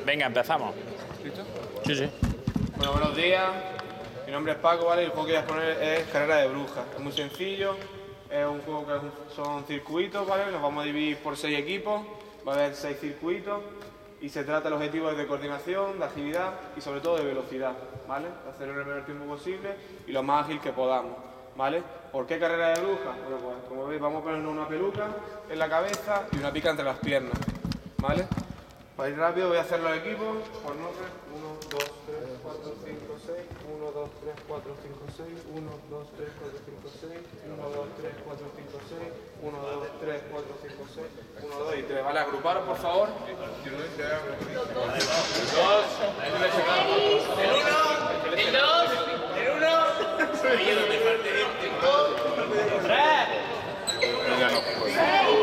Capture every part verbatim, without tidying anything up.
Venga, empezamos. ¿Listo? Sí, sí. Bueno, buenos días. Mi nombre es Paco, ¿vale? Y el juego que voy a poner es Carrera de Brujas. Es muy sencillo. Es un juego que son circuitos, ¿vale? Nos vamos a dividir por seis equipos. Va a haber seis circuitos. Y se trata, el objetivo es de coordinación, de agilidad y sobre todo de velocidad, ¿vale? De hacerlo en el menor tiempo posible y lo más ágil que podamos, ¿vale? ¿Por qué carrera de brujas? Bueno, pues como veis vamos a ponernos una peluca en la cabeza y una pica entre las piernas, ¿vale? Para ir rápido voy a hacerlo al equipo, por nombre, uno, dos, tres, cuatro, cinco, seis, uno, dos, tres, cuatro, cinco, seis, uno, dos, tres, cuatro, cinco, seis, uno, dos, tres, cuatro, cinco, seis, uno, dos, tres, cuatro, cinco, seis, uno, dos y tres, ¿vale? Agruparos, por favor. El dos, el uno, el dos, el uno, ahí es donde parte el dos, tres, ya no puedo.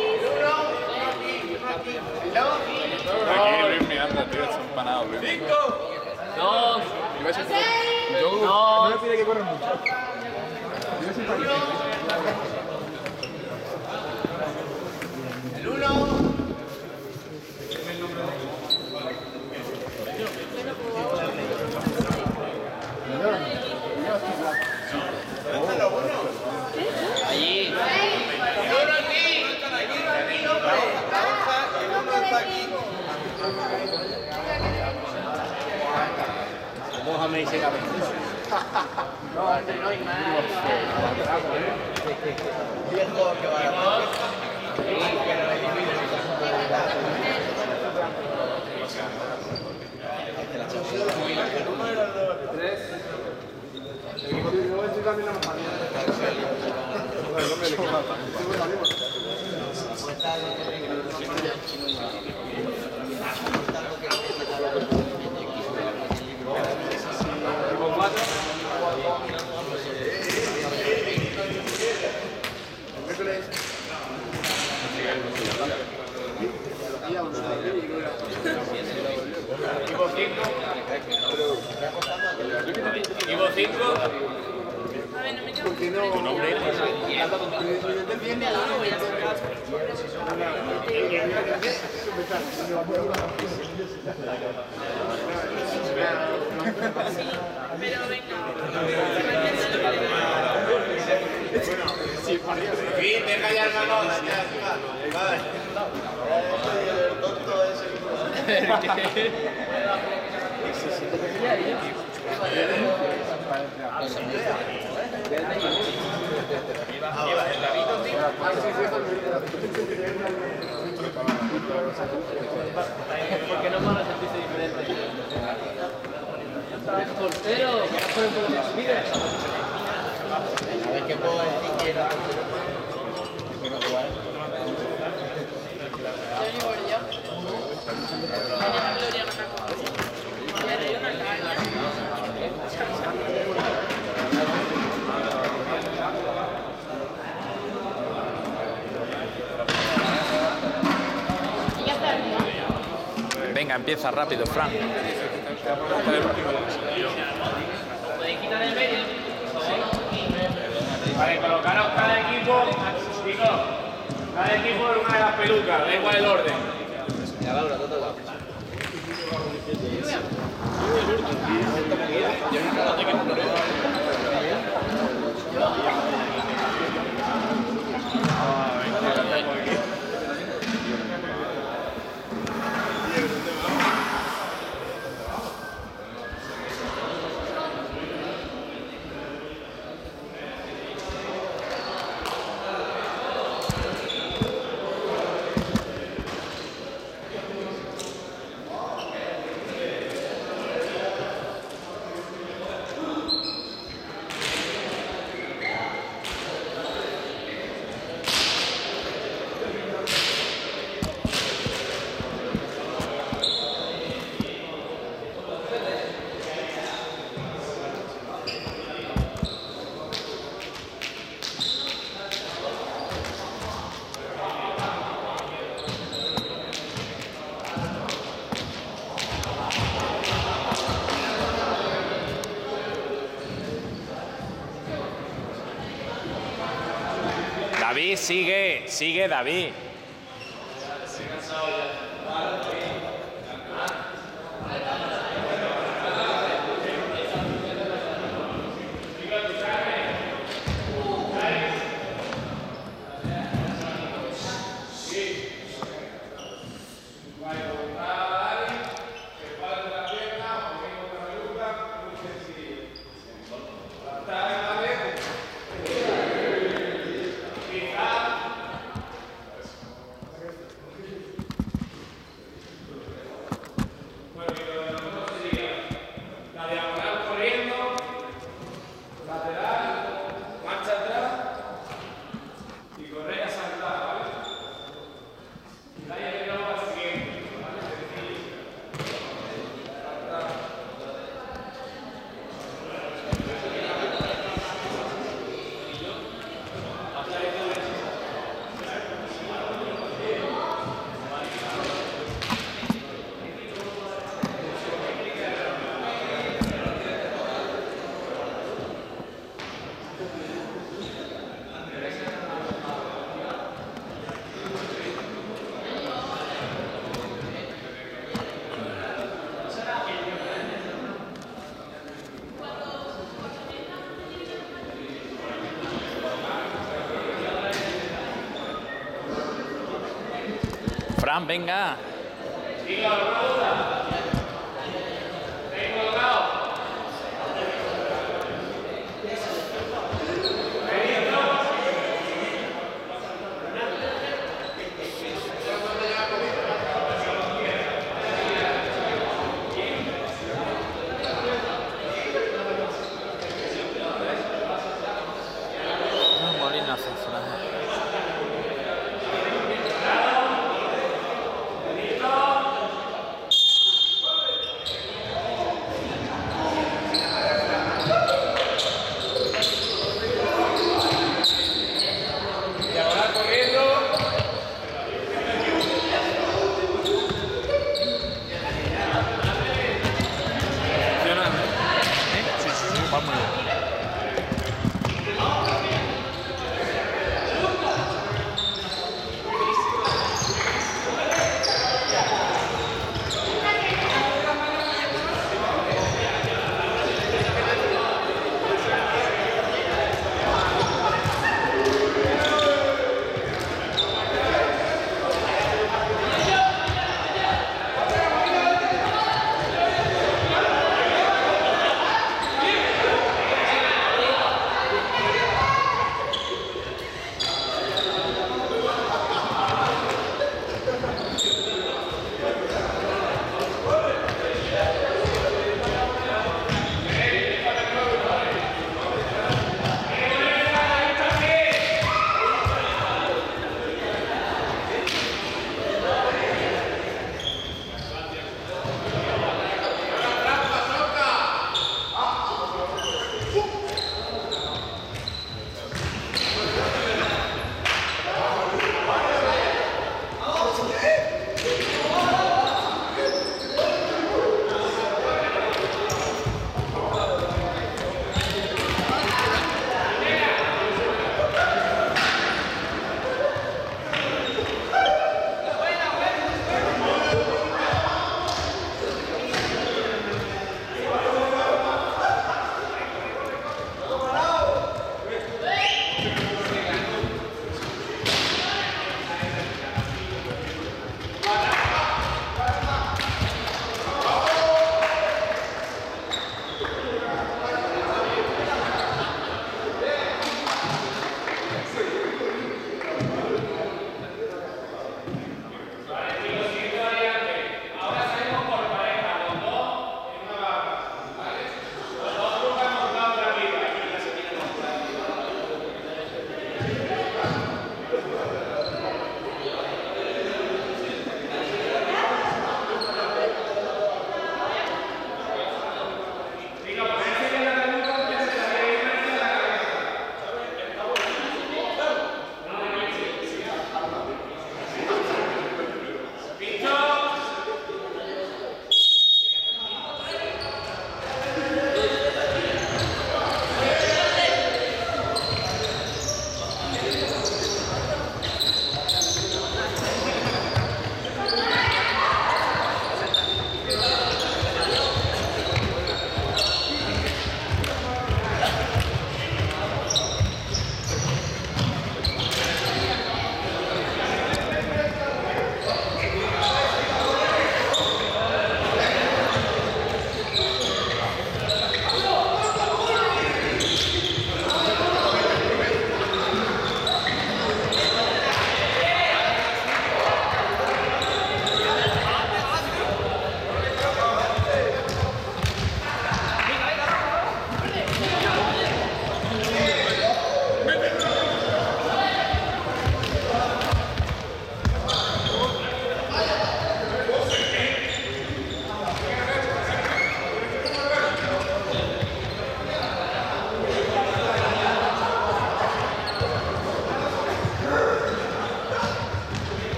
Aquí Luis Miranda, tío, es empanado, Luis. cinco, dos, Yo no me pide que corra mucho. el uno. Allí. El uno aquí. La hoja, el uno está aquí. Mójame y sécame. No, antes no hay más. Viejo que va a Tres. Equipo cuatro. Equipo cinco. Equipo cinco. ¿Tu nombre es? Pero venga. Sí, deja ya el balón, ya, vale. El tonto ese. ¿Por qué no van a sentirse diferentes? ¡Es portero! ¡Que no pueden por vida! A ver qué puedo decir que era portero. Yo ni por yo. Mañana Gloria no me acuerdo. Y ahora yo no la hago. Venga, empieza rápido, Fran. ¿Podéis quitar el medio? Vale, colocaros cada equipo, chicos, cada equipo en una de las pelucas, da igual el orden. Ya, Laura, todo lado. David, sigue, sigue David. Fran, venga. Molina sensacional.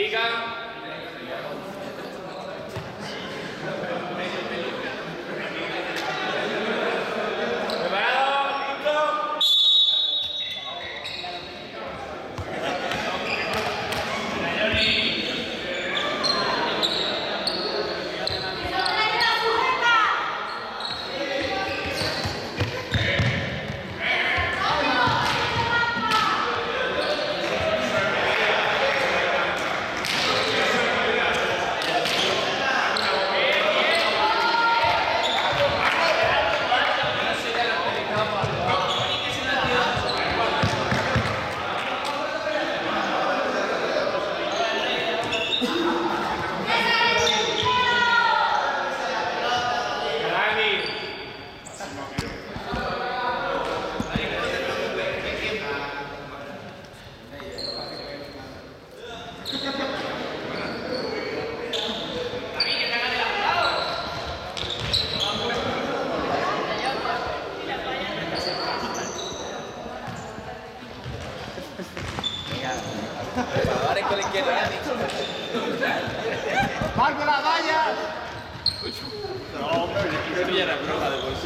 pica. Preparadores con la izquierda, Dani. ¡Marco la valla! No, hombre, yo creo que era bruja de por sí.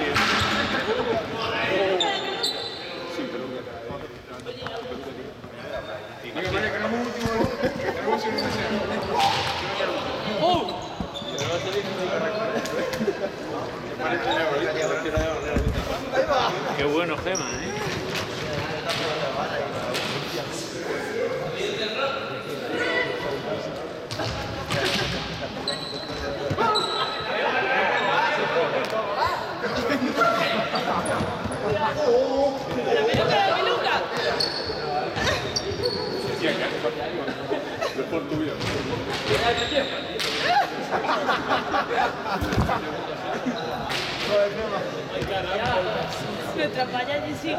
Sin peluca. Venga, vaya, que no es un último. Que no es un último. ¡Oh! Qué bueno, Gema, ¿eh? ¡La peluca, la peluca! Sí, acá. Es por tuyo. Nuestra falla allí sí.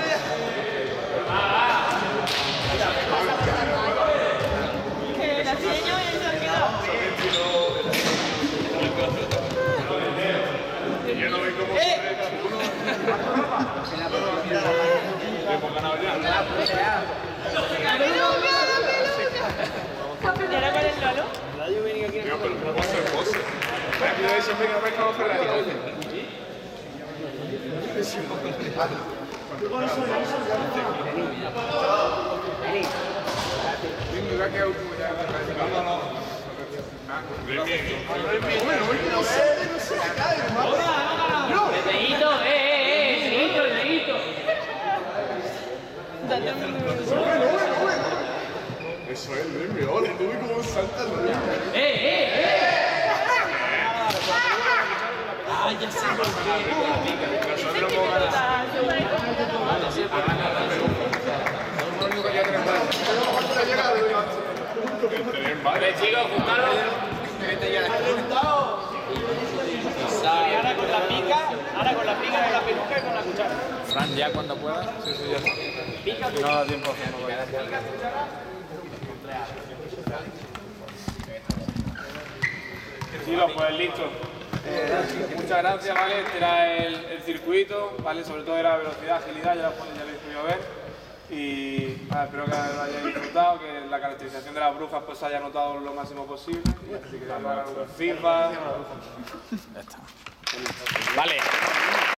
Que la seño y se ha quedado. Yo no veo cómo se ve cada uno. Hemos ganado ya. ¡La peluca, la peluca! ¿Y ahora cuál es Lolo? Tío, pero ¿cómo pasa el pose? Aquí lo dicen, venga, venga, vamos a Ferrari. Venga, va a quedar último ya. No, no, no. Neguito, eh, eh, eh, neguito, neguito. Eso es, Luis, ole, tú ves cómo salta el Luis. Eh, eh, eh. Ah, ya sé por qué. Nosotros hemos ganado. Somos los únicos que ya tenemos. Vale, chicos, juntaros. Y ahora con la pica, ahora con la pica de la peluca y con la cuchara. Fran, ya cuando pueda. Sí, sí, ya. Si no da tiempo a hacerlo. Chicos, pues listo. Muchas gracias, ¿vale? Este era el, el circuito, ¿vale? Sobre todo era velocidad, agilidad, ya lo, ya lo habéis podido ver. Y nada, espero que lo hayáis disfrutado, que la caracterización de las brujas pues se haya notado lo máximo posible. Así que para algún feedback. Ya está. Vale.